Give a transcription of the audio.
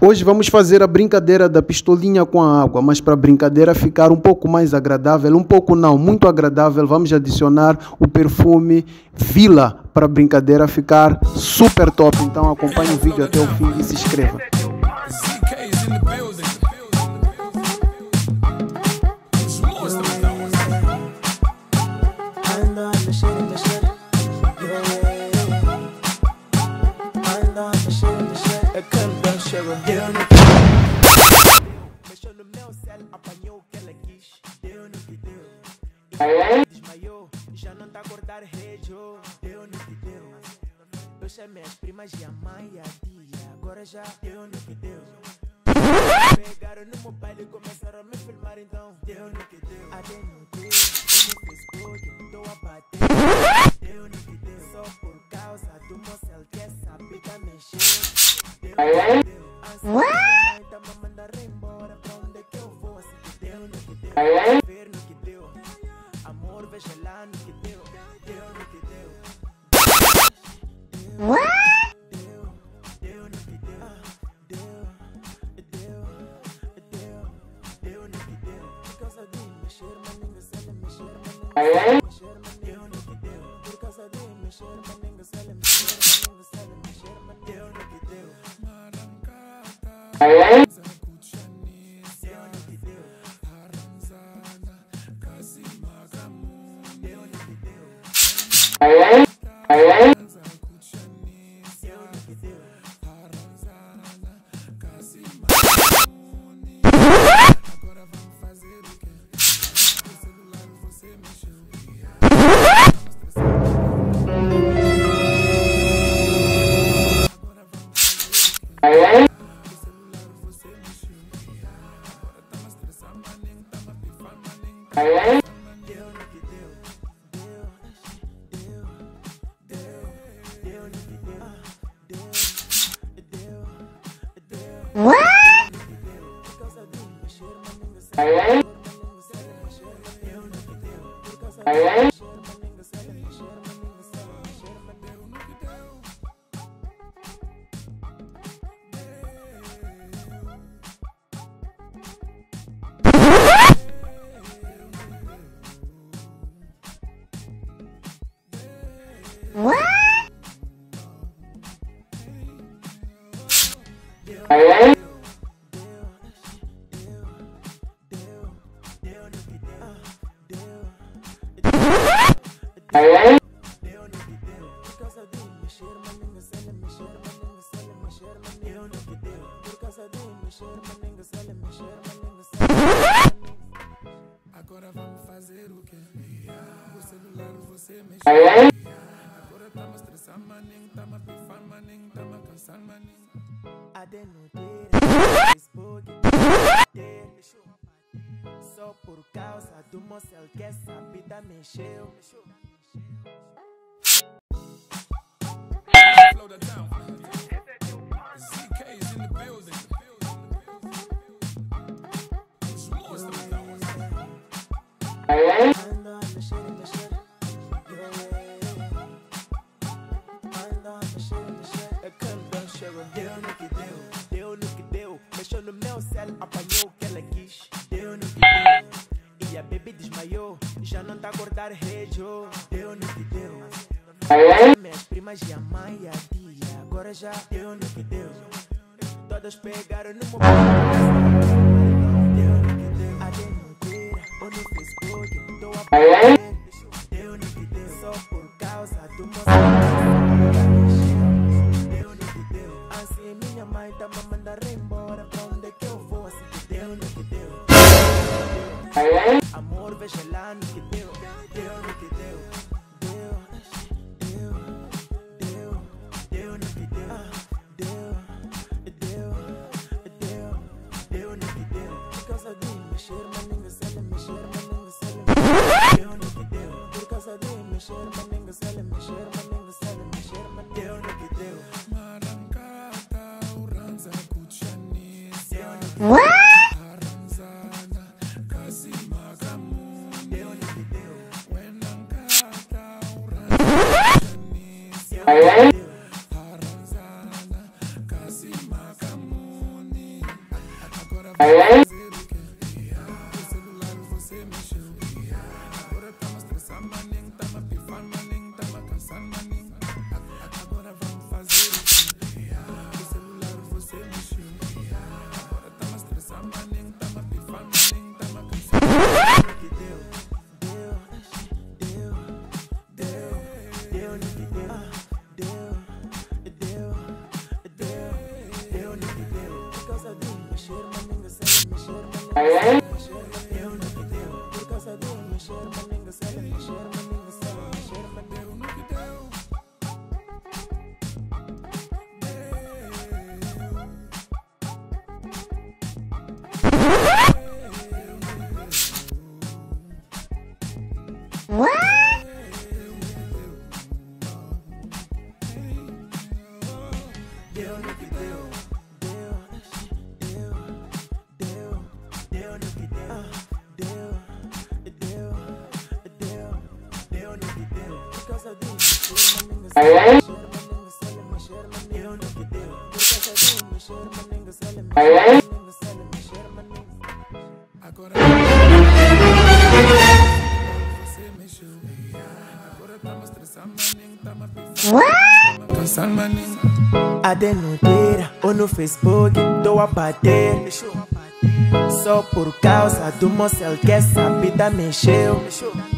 Hoje vamos fazer a brincadeira da pistolinha com a água, mas para a brincadeira ficar um pouco mais agradável, um pouco não, muito agradável, vamos adicionar o perfume Vila para a brincadeira ficar super top. Então acompanhe o vídeo até o fim e se inscreva. Mexeu no meu céu, apanhou o que ela quis. Deu no que deu. Desmaiou, já não tá a acordar rede. Deu no que deu. Eu chamei as primas e a mãe e a tia. Agora já deu no que deu. Pegaram no mobile e começaram a me filmar, então deu no que deu. Até no deu, eu no Facebook, tô a bater. Deu no que deu, só por causa do meu céu que essa pita mexeu. Deu no que deu. Ansiedade, tá me mandar embora. Pra onde é que eu vou? Assim que deu no que deu. Ver no que deu. Amor, veja lá no que deu. Deu no que deu. Deu no que deu. Deu no que deu. Por causa de mexer, mas ninguém sabe mexer, mas ninguém sabe mexer, mas deu no que deu. Por causa de mexer, mas ninguém sabe mexer, mas ninguém sabe mexer, mas deu no que deu. Agora vamos fazer o que? O celular você mexeu. Agora tá me estressando, maninho, tá me pifando, maninho, tá me cansando, maninho. Facebook, só por causa do meu céu que essa vida mexeu. Slow that down. ZK's in the building. Deu no que deu, mexeu no meu céu, apanhou o que ela quis. Deu no que deu, e a baby desmaiou, já não tá a acordar rede. Deu no que deu, minhas primas e a mãe e a tia. Agora já deu no que deu, todas pegaram no mobile. Deu no que deu, até no Twitter ou no Facebook, tô a bater. Deu no que deu, só por causa do meu céu. Assim minha mãe tá me mandar embora. Pra onde é que eu vou? Assim que deu no que deu. Amor, veja lá no que deu. Deu no que deu. Deu no que deu. Deu no que deu. Por causa de mexer, mas ninguém sabe mexer, mas ninguém sabe mexer. Deu no que deu. Por causa de mexer, mas ninguém sabe mexer, mas ninguém sabe mexer, mas deu no que deu. A denoteira ou no Facebook tô a bater. Só por causa do moço que essa vida mexeu.